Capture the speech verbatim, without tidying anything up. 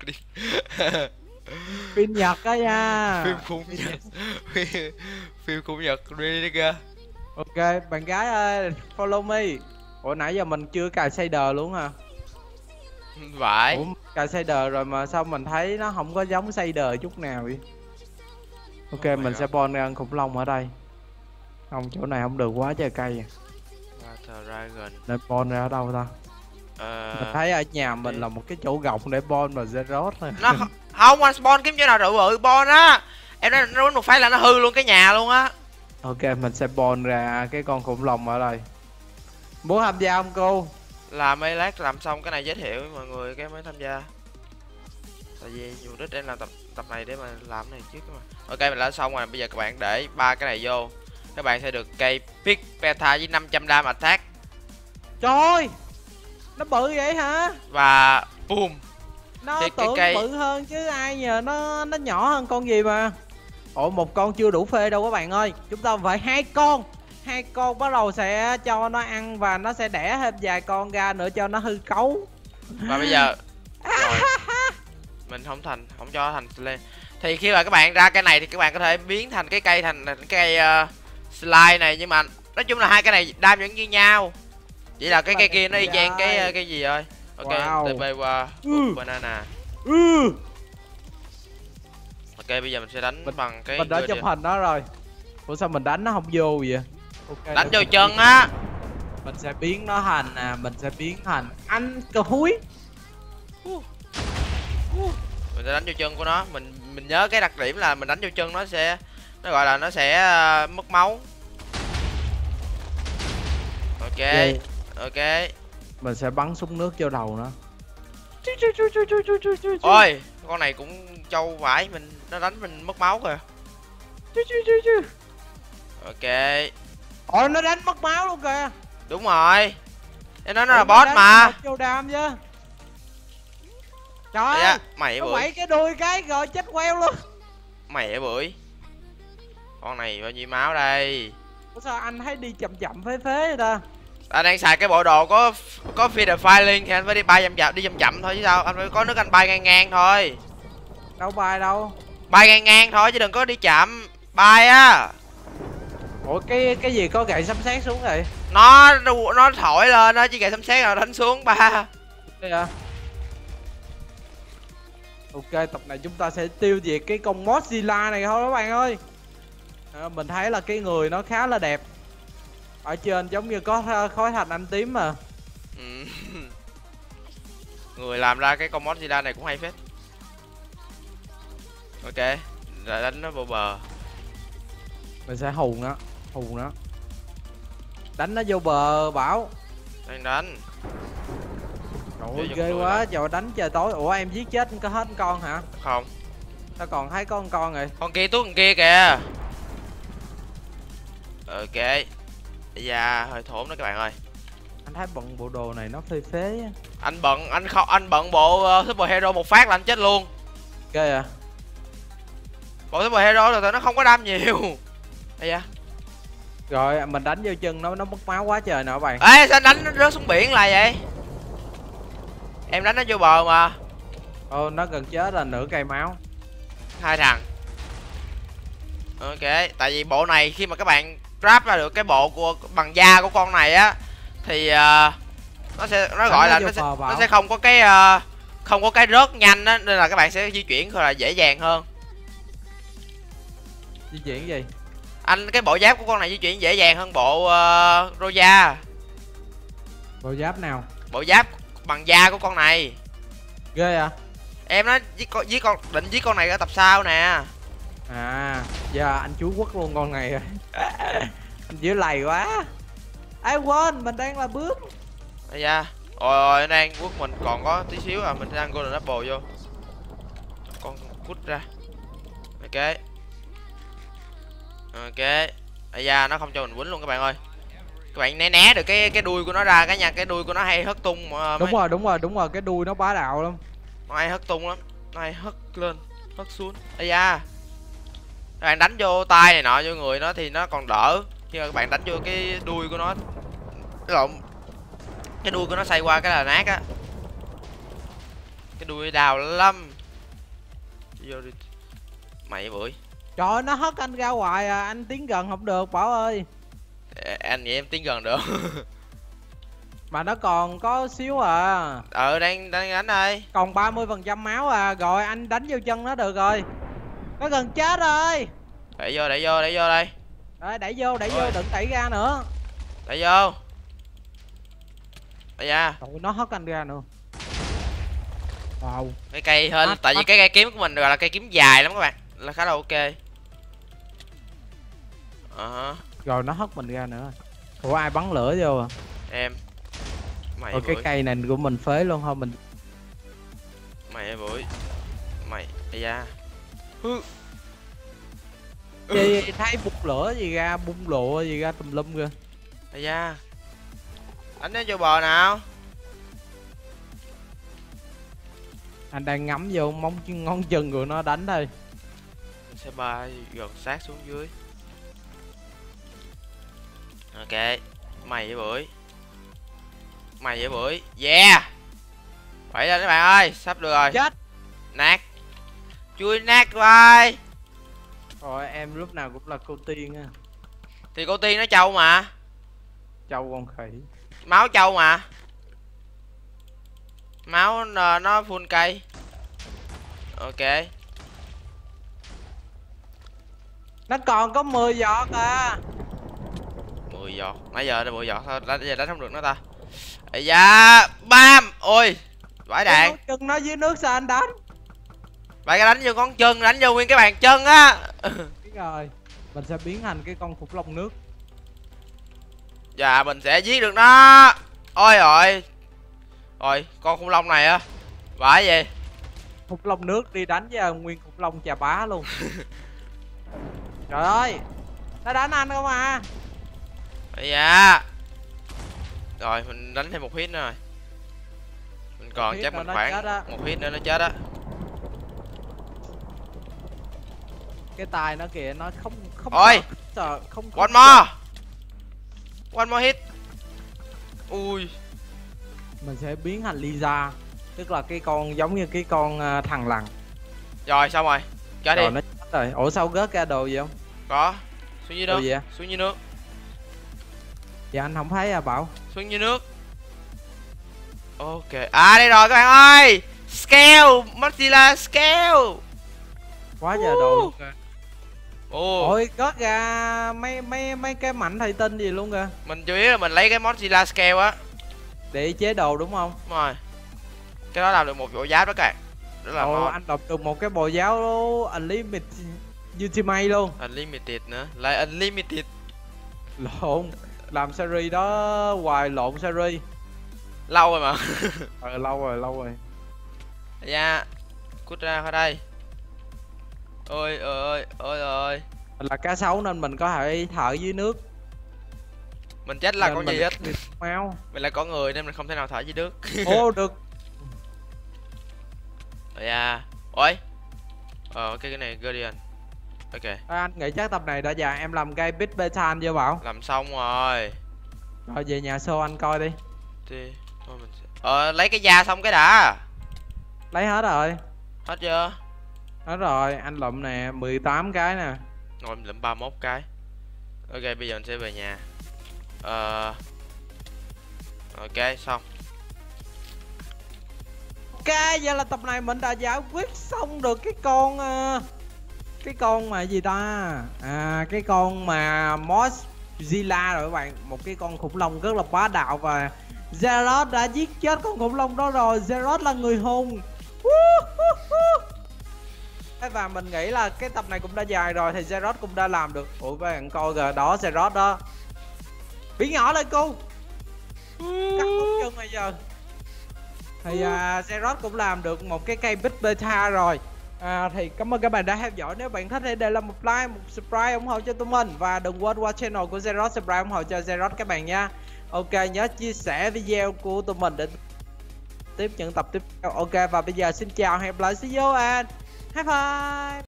đi. Phim Nhật á nha. Phim khủng Nhật. phim, phim khủng Nhật đi đi kìa. Ok, bạn gái ơi, follow me. Ủa nãy giờ mình chưa cài shader luôn hả? Vãi. Ủa cài shader rồi mà sao mình thấy nó không có giống shader chút nào vậy? Ok, Oh my mình God. sẽ spawn ra con khủng long ở đây. Không, chỗ này không được quá trời cây à. Water Dragon. Nên spawn ra ở đâu ta? Ờ, Mình thấy ở nhà mình là một cái chỗ gọng để spawn mà Zerot thôi. nó kh- không, anh spawn kiếm chỗ nào rượu bự spawn á. Em nói nó một phát là nó hư luôn cái nhà luôn á. Ok, mình sẽ spawn ra cái con khủng long ở đây. Muốn tham gia không cô? Làm mấy lát làm xong cái này giới thiệu với mọi người cái mới tham gia. Tại vì mục đích em làm tập tập này để mà làm cái này trước mà. Ok, mình đã xong rồi, bây giờ các bạn để ba cái này vô. Các bạn sẽ được cây Pick Beta với năm trăm dam attack. Trời ơi, nó bự vậy hả? Và boom. Nó Thì cái tưởng cây- bự hơn chứ ai nhờ nó nó nhỏ hơn con gì mà. Ủa một con chưa đủ phê đâu các bạn ơi. Chúng ta phải hai con. Hai con bắt đầu sẽ cho nó ăn và nó sẽ đẻ thêm vài con ra nữa cho nó hư cấu. Và bây giờ rồi. Mình không thành, không cho thành lên. Thì khi mà các bạn ra cái này thì các bạn có thể biến thành cái cây thành cái cây uh, slide này, nhưng mà nói chung là hai cái này đam vẫn như nhau. Chỉ là cái cây kia nó y chang cái cái gì thôi. Ok, Wow. tê pê qua Ừ. banana. Ừ. Ok, bây giờ mình sẽ đánh Mình- bằng cái Mình đã chụp Guardian. hình đó rồi. Ủa sao mình đánh nó không vô vậy? Ok, Đánh để vô mình chân biến- á. Mình sẽ biến nó thành à, mình sẽ biến thành anh cờ húi. Mình sẽ đánh vô chân của nó. Mình mình nhớ cái đặc điểm là mình đánh vô chân nó sẽ, nó gọi là nó sẽ uh, mất máu. Ok. Ghê. Ok. Mình sẽ bắn súng nước vô đầu nó. Ôi, con này cũng trâu vãi, mình nó đánh mình mất máu kìa. Ok. Ôi nó đánh mất máu luôn kìa. Đúng rồi. Em nói nó là Ủa, boss đánh mà. một vô đam chứ. Trời Đấy ơi, á, mày nó bưởi. quậy cái đuôi cái rồi chết queo luôn. Mày bưởi. Con này bao nhiêu máu đây? Ủa sao anh thấy đi chậm chậm phế phế vậy ta? Anh đang xài cái bộ đồ có có feeder filing thì anh phải đi bay chậm chậm, đi chậm chậm thôi chứ sao? Anh phải có nước anh bay ngang ngang thôi. Đâu bài đâu. Bay ngang ngang thôi chứ đừng có đi chậm. Bay á. Ủa cái cái gì có gậy sấm sét xuống vậy? Nó nó thổi lên đó chứ gậy sấm sét nào đánh xuống ba. Đây à. Ok, tập này chúng ta sẽ tiêu diệt cái con Mozilla này thôi các bạn ơi. À, mình thấy là cái người nó khá là đẹp. Ở trên giống như có khói thạch anh tím mà. Ừ. Người làm ra cái con Mozilla này cũng hay phết. Ok, lại đánh nó vô bờ. Mình sẽ hù nó, hù nó. Đánh nó vô bờ Bảo. Đang đánh. Trời Vô ơi giùm ghê tôi quá, đó. trời đánh trời tối. Ủa em giết chết có hết con hả? Không. Tao còn thấy có con con rồi. Con kia tuốt con kia kìa. Ok. Dạ hơi thốn đó các bạn ơi. Anh thấy bận bộ đồ này nó phê phế á. Anh bận anh không anh bận bộ uh, Super Hero một phát là anh chết luôn. Ghê à. Bộ Super Hero rồi nó không có đam nhiều. Ây da. Rồi mình đánh vô chân nó nó mất máu quá trời nè các bạn. Ê sao đánh nó rớt xuống biển là vậy? Em đánh nó vô bờ mà. Ồ nó gần chết là nửa cây máu. Hai thằng. Ok, tại vì bộ này khi mà các bạn trap ra được cái bộ của bằng da của con này á thì uh, nó sẽ nó gọi là nó sẽ, nó sẽ không có cái uh, không có cái rớt nhanh á, nên là các bạn sẽ di chuyển là dễ dàng hơn. Di chuyển gì? Anh cái bộ giáp của con này di chuyển dễ dàng hơn bộ uh, Roja. Bộ giáp nào? Bộ giáp bằng da của con này. Ghê à. Em nói với con với con định với con này ở tập sau nè. À giờ anh chú quất luôn con này rồi. Anh giữ lầy quá. Ai quên mình đang là bướm. Bây da. Ôi ôi đang quất mình còn có tí xíu à, mình sẽ ăn golden apple vô. Con quất ra. Ok. Ok. Bây da nó không cho mình quýnh luôn các bạn ơi. Các bạn né né được cái cái đuôi của nó ra cái nha, cái đuôi của nó hay hất tung. Uh, Đúng rồi, đúng rồi, đúng rồi, cái đuôi nó bá đạo lắm. Nó hay hất tung lắm. Nó hay hất lên, hất xuống. Ây da. Các bạn đánh vô tay này nọ vô người nó thì nó còn đỡ. Nhưng mà các bạn đánh vô cái đuôi của nó, cái lộn, cái đuôi của nó xoay qua cái là nát á. Cái đuôi đào lắm. vô đi. Mày bưởi. Trời ơi, nó hất anh ra hoài à, anh tiến gần không được Bảo ơi. À, anh vậy em tiến gần được. Mà nó còn có xíu à. Ờ đang đang đánh đây. Còn ba mươi phần trăm máu à, rồi anh đánh vô chân nó được rồi. Nó gần chết rồi. Đẩy vô, đẩy vô, đẩy vô đây. Rồi đẩy vô, đẩy Ôi. vô, đừng đẩy ra nữa. Đẩy vô. Ây da. Trời, nó hất anh ra nữa. Wow. Cái cây hơn, Mắt, tại vì mắt. cái cây kiếm của mình gọi là cây kiếm dài lắm các bạn, là khá là ok. Ờ. Rồi nó hất mình ra nữa. Ủa ai bắn lửa vô à? Em. Mày Ủa cái bưởi. cây này của mình phế luôn thôi mình. Mày bưởi. Mày. Ây da. Hư. Gì thấy bung lửa gì ra, bung lụa gì ra tùm lum kìa. Ây da. Đánh nó vô bò nào. Anh đang ngắm vô móng chân ngón chân của nó đánh đây. Mình sẽ bay gần sát xuống dưới. Ok. Mày với bưởi. Mày với bưởi. Yeah. Vậy lên các bạn ơi, sắp được rồi. Chết. Nát. Chui nát rồi. Rồi em lúc nào cũng là cô tiên á. Thì cô tiên nó trâu mà. Châu con khỉ. Máu trâu mà. Máu nó, nó full cây. Ok. Nó còn có mười giọt à. mười giọt. Nãy giờ là mười giọt thôi, nãy giờ đánh không được nó ta. Ây da, bam. Ôi. Vãi đạn. Ngón chân nó dưới nước sao anh đánh? Bạn cái đánh vô ngón chân, đánh vô nguyên cái bàn chân á. Biết rồi. Mình sẽ biến thành cái con khủng long nước. Dạ mình sẽ giết được nó. Ôi rồi. Rồi, con khủng long này á. Vãi gì? Khủng long nước đi đánh với nguyên khủng long chà bá luôn. Trời ơi. Nó đánh anh không à. Ây da. Rồi mình đánh thêm một hit nữa rồi. Mình còn chắc mình khoảng một hit nữa nó chết á. Cái tài nó kìa nó không không Ôi. sợ không, không One more. One more hit. Ui. Mình sẽ biến thành Lisa, tức là cái con giống như cái con uh, thằng lằn. Rồi xong rồi. Chết đi. Rồi nó chết rồi. Ủa sao rớt ra đồ gì không? Có. Xuống dưới nước. Gì vậy? Xuống dưới nước. Dạ anh không thấy à Bảo. Xuống dưới nước. Ok. À đây rồi các bạn ơi. Scale. Mozilla scale. Quá trời đồ luôn kìa. Ồ. Ôi rớt ra mấy mấy mấy cái mảnh thủy tinh gì luôn kìa. Mình chủ yếu là mình lấy cái Mozilla scale á. Để chế đồ đúng không? Đúng rồi. Cái đó làm được một bộ giáp đó các bạn. Rất là Ồ ngon. anh đọc được một cái bộ giáo Unlimited Ultimate luôn. Unlimited nữa. Lại Unlimited. Lộn. Làm series đó hoài lộn series. Lâu rồi mà. Ờ lâu rồi lâu rồi. Dạ. Cút ra khỏi đây. Ôi ơi ôi ơi. Mình là cá sấu nên mình có thể thở dưới nước. Mình chết là Nên con mình gì hết. máu. Mình là con người nên mình không thể nào thở dưới nước. Ô được. Dạ. Ôi. Ờ cái cái này Guardian. Ok. À, anh nghĩ chắc tập này đã dài em làm cây bit beta chưa Bảo? Làm xong rồi. Rồi về nhà show anh coi đi. Thì thôi mình sẽ... Ờ lấy cái da xong cái đã. Lấy hết rồi. Hết chưa? Hết rồi, anh lụm nè, mười tám cái nè. Rồi mình lụm ba mươi mốt cái. Ok bây giờ mình sẽ về nhà. Ờ ok xong. Ok, vậy là tập này mình đã giải quyết xong được cái con uh, cái con mà gì ta? À cái con mà Mozilla rồi các bạn, một cái con khủng long rất là bá đạo và Zerot đã giết chết con khủng long đó rồi. Zerot là người hùng. Và mình nghĩ là cái tập này cũng đã dài rồi thì Zerot cũng đã làm được. Ủa các bạn coi kìa, đó Zerot đó. Biến nhỏ lên cô. Cắt ngón chân bây giờ. Thì uh, Zerot cũng làm được một cái cây bit beta rồi. À, thì cảm ơn các bạn đã theo dõi. Nếu bạn thích hãy để lại một like, một subscribe ủng hộ cho tụi mình. Và đừng quên qua channel của Zerot subscribe ủng hộ cho Zerot các bạn nha. Ok, nhớ chia sẻ video của tụi mình để tiếp những tập tiếp theo. Ok, và bây giờ xin chào, hẹn gặp lại, see you and bye bye.